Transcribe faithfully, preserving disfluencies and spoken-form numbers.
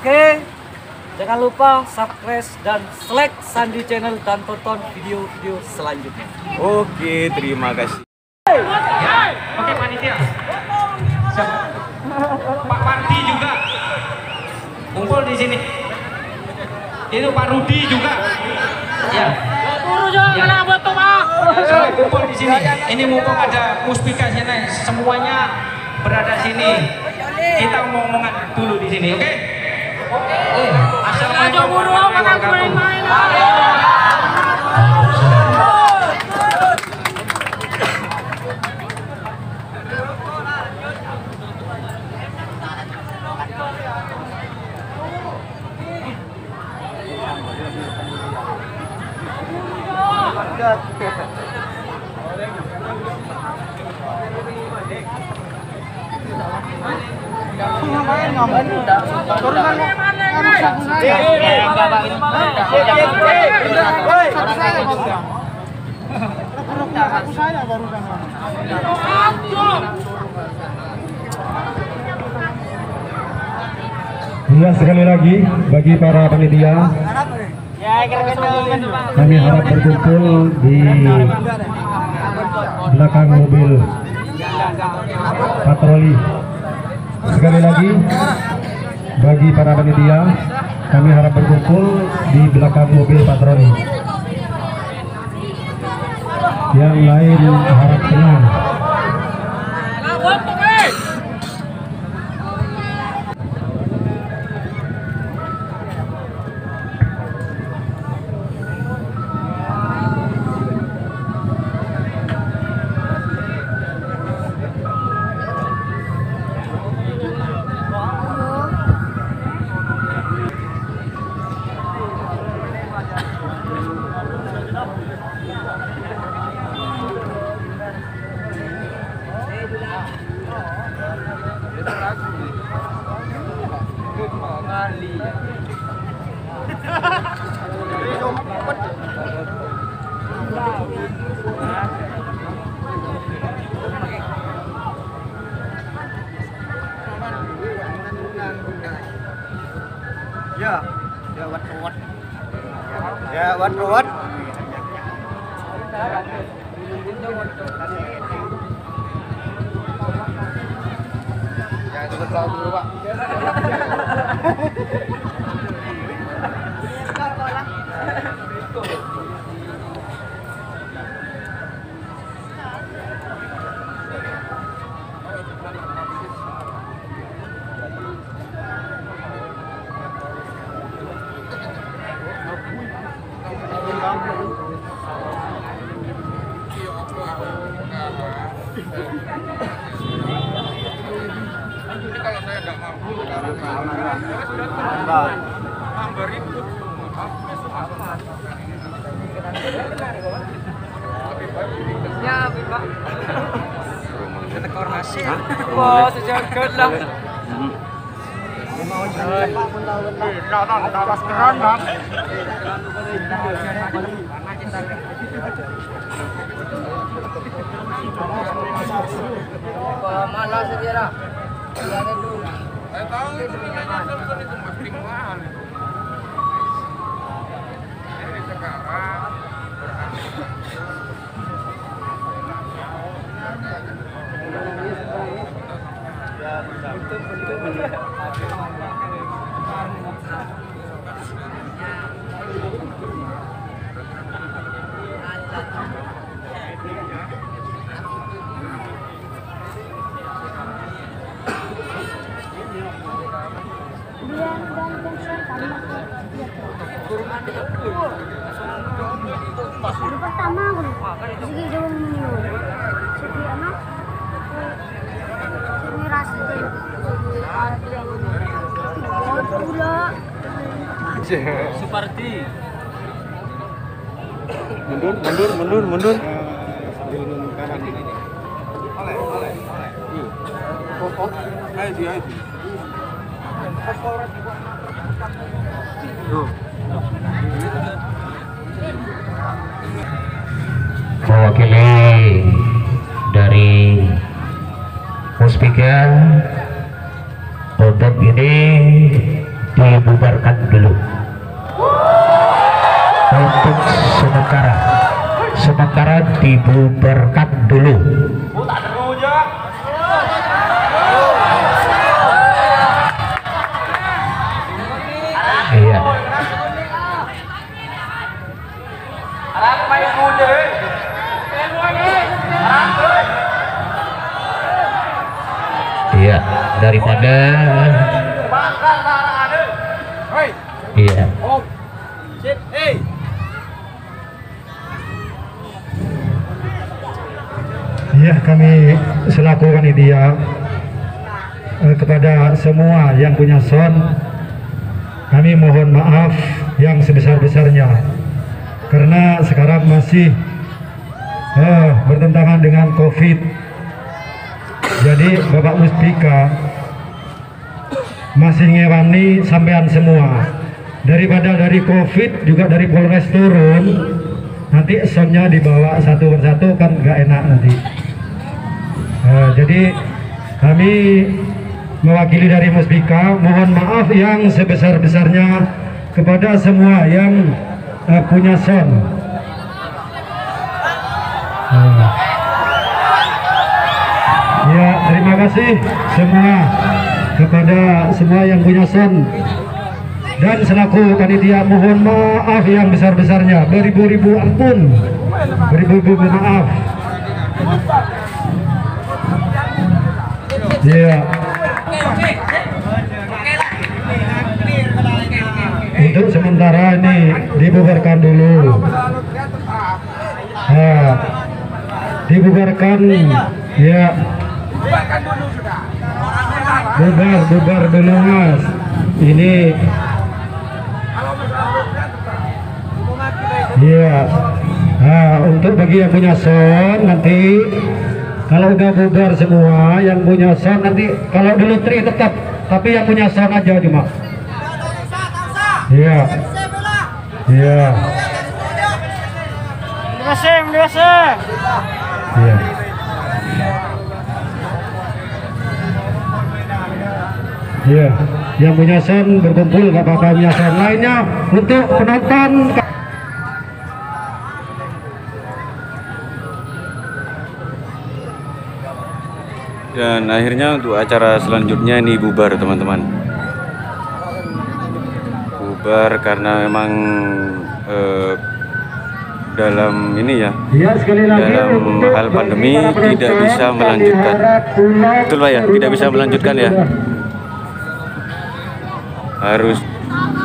Oke, jangan lupa subscribe dan like Sandi Channel dan tonton video-video selanjutnya. Oke, terima kasih. Oke, panitia. Siapa? Pak Wardi juga kumpul di sini. Itu Pak Rudi juga. Ya. Ya. Kumpul di sini. Ini mumpung ada muspika sini, semuanya berada sini. Kita ngomong-ngomongan dulu di sini, oke? Oke. Assalamualaikum warahmatullahi wabarakatuh. Ya, sekali lagi bagi para panitia, kami harap berkumpul di belakang mobil patroli. Sekali lagi bagi para panitia, kami harap berkumpul di belakang mobil patroli. Yang lain harap tenang. Ya, ya wat wat. Ya wat wat. Ya itu tahu dulu, Pak. Kalau saya tidak mampu, tambah ribut. Ya, Pak. Tekor nasi. Wah, sejagat lah. Malas saja. Saya tahu itu Samsung itu pasti mahal. Jadi sekarang Baru pertama aku segi jauh minum segi anak ini rasa gula Supardi. Mundur, mundur, mundur, mundur. oleh, oleh, oleh. Pokok, ayo di, ayo di. Mewakili dari Muspika untuk ini dibubarkan dulu untuk sementara sementara dibubarkan dulu. Iya. Iya, daripada iya. Ya, kami selaku panitia eh, kepada semua yang punya sound, kami mohon maaf yang sebesar-besarnya karena sekarang masih eh, bertentangan dengan COVID. Jadi Bapak Muspika masih ngewani sampean semua, daripada dari COVID juga dari Polres turun, nanti soundnya dibawa satu persatu kan nggak enak nanti. Uh, jadi kami mewakili dari Muspika mohon maaf yang sebesar-besarnya kepada semua yang uh, punya sound. Uh, ya, terima kasih semua kepada semua yang punya sound, dan selaku panitia mohon maaf yang besar-besarnya, beribu-ribu ampun, beribu-ribu maaf. Ya. Untuk sementara ini dibubarkan dulu. Nah, dibubarkan ya. Bubar, bubar dulu Mas. Ini ya. Nah, untuk bagi yang punya sound nanti kalau udah bubar semua yang punya sound nanti kalau dulu tri tetap, tapi yang punya sound aja cuma. Iya. Iya. Terima kasih, terima kasih. Iya. Iya, yang punya sound berkumpul, gak apa-apa punya sound lainnya untuk penonton. Dan akhirnya untuk acara selanjutnya ini bubar teman-teman. Bubar karena memang eh, dalam ini ya, Ya, sekali lagi dalam untuk hal pandemi bagi para tidak penonton bisa yang melanjutkan. diharap pulang Betul Pak ya, tidak bisa melanjutkan ya. Harus